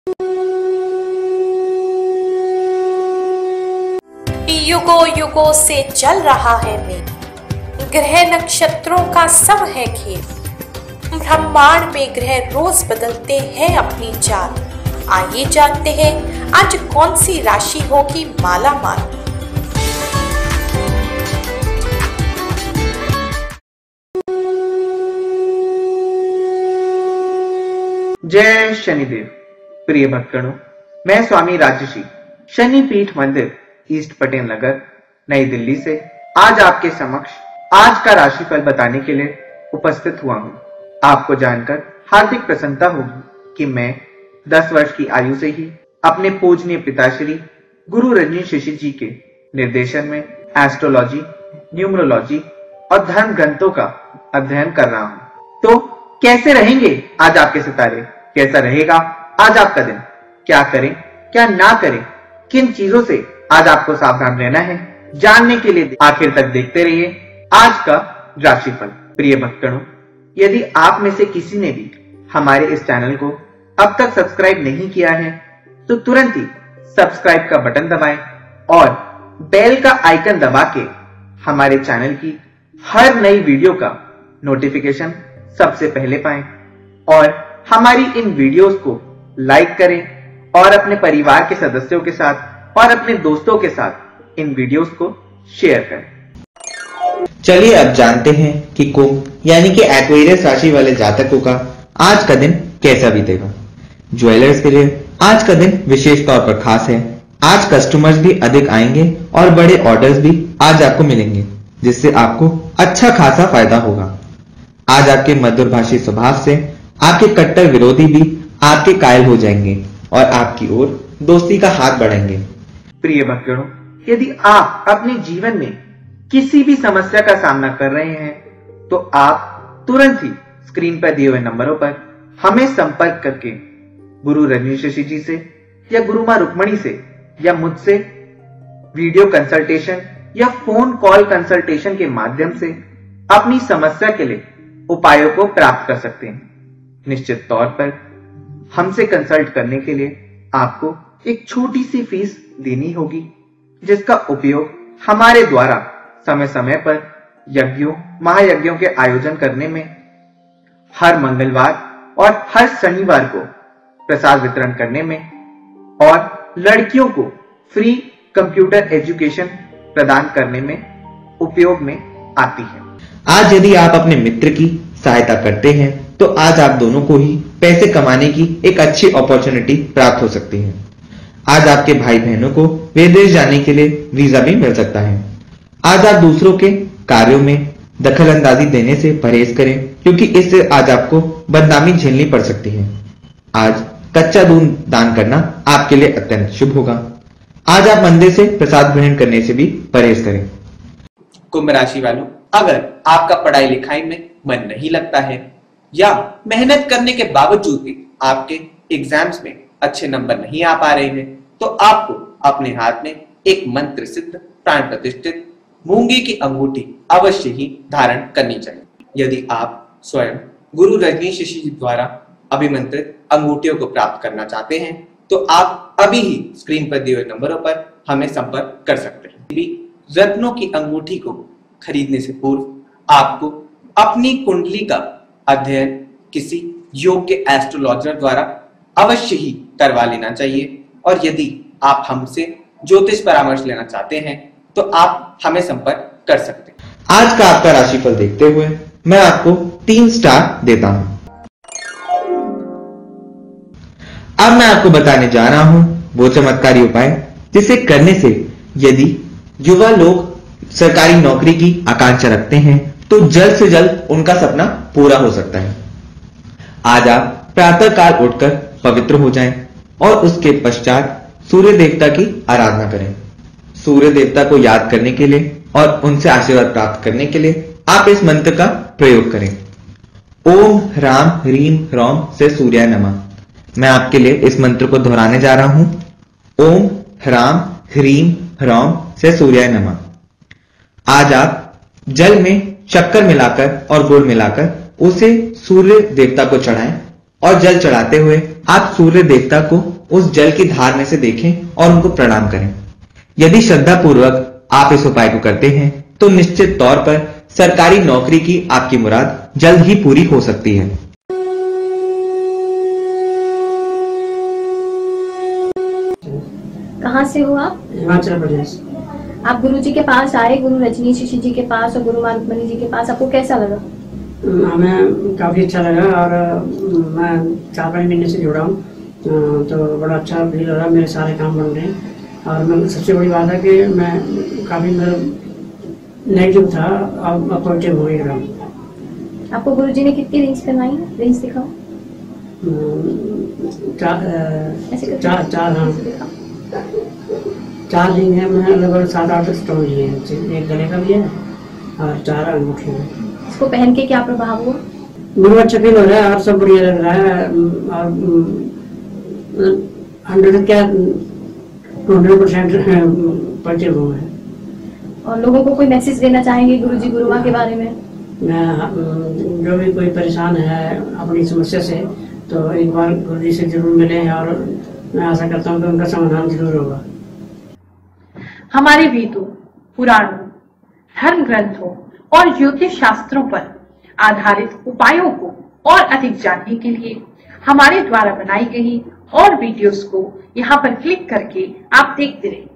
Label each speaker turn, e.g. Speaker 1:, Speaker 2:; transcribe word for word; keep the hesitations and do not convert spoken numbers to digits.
Speaker 1: युगों युगों से चल रहा है मेल, ग्रह नक्षत्रों का सब है खेल। ब्रह्मांड में ग्रह रोज बदलते हैं अपनी चाल। आइए जानते हैं आज कौन सी राशि होगी माला माल।
Speaker 2: जय शनिदेव। प्रिय भक्तगणों, मैं स्वामी राजर्षि शनि पीठ मंदिर ईस्ट पटेल नगर नई दिल्ली से आज आपके समक्ष आज का राशिफल बताने के लिए उपस्थित हुआ हूँ। आपको जानकर हार्दिक प्रसन्नता होगी कि मैं दस वर्ष की आयु से ही अपने पूजनीय पिताश्री गुरु रजनीश ऋषि जी के निर्देशन में एस्ट्रोलॉजी, न्यूमरोलॉजी और धर्म ग्रंथों का अध्ययन कर रहा हूँ। तो कैसे रहेंगे आज आपके सितारे, कैसा रहेगा आज आपका दिन, क्या करें क्या ना करें, किन चीजों से आज आपको सावधान रहना है, जानने के लिए आखिर तक देखते रहिए आज का राशिफल। प्रिय भक्तगणों, यदि आप में से किसी ने भी हमारे इस चैनल को अब तक सब्सक्राइब नहीं किया है तो तुरंत ही सब्सक्राइब का बटन दबाएं और बेल का आइकन दबा के हमारे चैनल की हर नई वीडियो का नोटिफिकेशन सबसे पहले पाएं और हमारी इन वीडियोस को लाइक करें और अपने परिवार के सदस्यों के साथ और अपने दोस्तों के साथ इन वीडियोस को शेयर करें।
Speaker 3: चलिए अब जानते हैं कि कुंभ यानी कि एक्वेरियस राशि वाले जातकों का आज का दिन कैसा बीतेगा। ज्वेलर्स के लिए आज का दिन विशेष तौर पर खास है। आज कस्टमर्स भी अधिक आएंगे और बड़े ऑर्डर्स भी आज आपको मिलेंगे, जिससे आपको अच्छा खासा फायदा होगा। आज आपके मधुरभाषी स्वभाव से आपके कट्टर विरोधी भी आपके कायल हो जाएंगे और आपकी ओर दोस्ती का हाथ बढ़ाएंगे।
Speaker 2: प्रिय भक्तों, यदि आप अपने जीवन में किसी भी समस्या का सामना कर रहे हैं तो आप तुरंत ही स्क्रीन पर दिए हुए नंबरों पर हमें संपर्क करके गुरु रजनीश ऋषि जी से या गुरु मां रुक्मणी से या मुझसे वीडियो कंसल्टेशन या फोन कॉल कंसल्टेशन के माध्यम से अपनी समस्या के लिए उपायों को प्राप्त कर सकते हैं। निश्चित तौर पर हमसे कंसल्ट करने के लिए आपको एक छोटी सी फीस देनी होगी, जिसका उपयोग हमारे द्वारा समय समय पर यज्ञों महायज्ञों के आयोजन करने में, हर मंगलवार और हर शनिवार को प्रसाद वितरण करने में और लड़कियों को फ्री कंप्यूटर एजुकेशन प्रदान करने में उपयोग में आती है।
Speaker 3: आज यदि आप अपने मित्र की सहायता करते हैं तो आज आप दोनों को ही पैसे कमाने की एक अच्छी अपॉर्चुनिटी प्राप्त हो सकती है। आज आपके भाई बहनों को विदेश जाने के लिए वीजा भी मिल सकता है। आज आप दूसरों के कार्यों में दखल अंदाजी देने से परहेज करें, क्योंकि इससे आज आपको बदनामी झेलनी पड़ सकती है। आज कच्चा दूध दान करना आपके लिए अत्यंत शुभ होगा। आज आप मंदिर से प्रसाद ग्रहण करने से भी परहेज करें।
Speaker 4: कुंभ राशि वालों, अगर आपका पढ़ाई लिखाई में मन नहीं लगता है या मेहनत करने के बावजूद भी आपके एग्जाम्स में अच्छे नंबर नहीं आ पा रहे हैं तो आपको अपने हाथ में एक मंत्र सिद्ध प्राण प्रतिष्ठित मूंगे की अंगूठी अवश्य ही धारण करनी चाहिए। यदि आप स्वयं गुरु रजनीश ऋषि जी द्वारा अभिमंत्रित अंगूठियों को प्राप्त करना चाहते हैं तो आप अभी ही स्क्रीन पर दिए हुए नंबरों पर हमें संपर्क कर सकते हैं। रत्नों की अंगूठी को खरीदने से पूर्व आपको अपनी कुंडली का अध्ययन किसी योग्य एस्ट्रोलॉजर द्वारा अवश्य ही करवा लेना चाहिए और यदि आप हमसे ज्योतिष परामर्श लेना चाहते हैं तो आप हमें संपर्क कर सकते हैं।
Speaker 3: आज का आपका राशिफल देखते हुए मैं आपको तीन स्टार देता हूं। अब मैं आपको बताने जा रहा हूं वो चमत्कारी उपाय जिसे करने से यदि युवा लोग सरकारी नौकरी की आकांक्षा रखते हैं तो जल्द से जल्द उनका सपना पूरा हो सकता है। आज आप प्रातः काल उठकर पवित्र हो जाएं और उसके पश्चात सूर्य देवता की आराधना करें। सूर्य देवता को याद करने के लिए और उनसे आशीर्वाद प्राप्त करने के लिए आप इस मंत्र का प्रयोग करें। ओम ह्राम ह्रीम ह्रौम से सूर्याय नमः। मैं आपके लिए इस मंत्र को दोहराने जा रहा हूं। ओम ह्राम ह्रीम ह्रौम से सूर्याय नमः। आज आप जल में शक्कर मिलाकर और गुड़ मिलाकर उसे सूर्य देवता को चढ़ाएं और जल चढ़ाते हुए आप सूर्य देवता को उस जल की धार में से देखें और उनको प्रणाम करें। यदि श्रद्धा पूर्वक आप इस उपाय को करते हैं तो निश्चित तौर पर सरकारी नौकरी की आपकी मुराद जल्द ही पूरी हो सकती है।
Speaker 5: कहाँ से हो आप?
Speaker 6: हिमाचल प्रदेश।
Speaker 5: आप गुरु जी के पास आए, गुरु रजनीश ऋषि जी के पास और गुरु मानमणि जी के पास, आपको कैसा लगा?
Speaker 6: हमें काफ़ी अच्छा लगा और मैं चार पाँच महीने से जुड़ा हूँ, तो बड़ा अच्छा फील हो रहा है। मेरे सारे काम बन रहे हैं और मैं सबसे बड़ी बात है कि मैं काफ़ी मतलब नेगेटिव था, अब पॉजिटिव हो गया।
Speaker 5: आपको गुरु जी ने कितनी रिंग्स पहनाई? रिंग्स दिखाओ।
Speaker 6: चार चार चार हाँ चार रिंग है। मैं लगभग सात आठ स्टोन लिए हैं, एक गले का भी है और चार अंगूठे हैं।
Speaker 5: इसको पहन के क्या प्रभाव हुआ?
Speaker 6: मुझे अच्छा फील हो रहा है और सब बढ़िया लग रहा है और हंड्रेड क्या हंड्रेड परसेंट पॉजिटिव हूँ मैं।
Speaker 5: और लोगों को कोई मैसेज देना चाहेंगे गुरु जी गुरुआ के बारे में?
Speaker 6: मैं जो भी कोई परेशान है अपनी समस्या से तो एक बार गुरु जी से जरूर मिले और मैं आशा करता हूँ कि उनका समाधान जरूर होगा।
Speaker 1: हमारे वेदों, पुराणों, धर्म ग्रंथों और ज्योतिष शास्त्रों पर आधारित उपायों को और अधिक जानने के लिए हमारे द्वारा बनाई गई और वीडियोस को यहाँ पर क्लिक करके आप देखते रहें।